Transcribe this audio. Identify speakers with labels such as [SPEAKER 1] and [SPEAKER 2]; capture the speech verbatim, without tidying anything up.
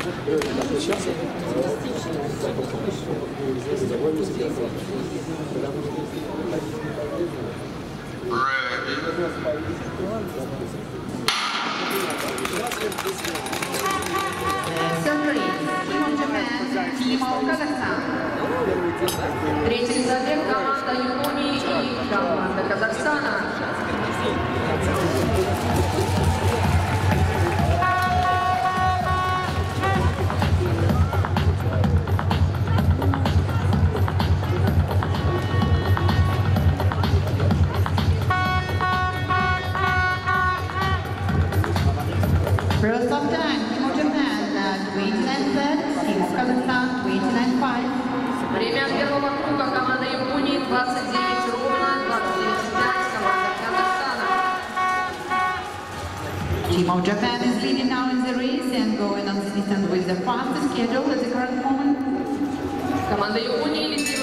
[SPEAKER 1] Третий забег команда Японии и команда Казахстана.
[SPEAKER 2] First of time, Team of Japan at twenty-nine thirds, Team of Kazakhstan twenty-nine five.
[SPEAKER 1] Время первого круга команда Японии двадцать девять ровно, двадцать девять пять команда Казахстана.
[SPEAKER 2] Team of Japan is leading now in the race and going on the distance with the fastest schedule at the current moment.
[SPEAKER 1] Команда Японии лидирует.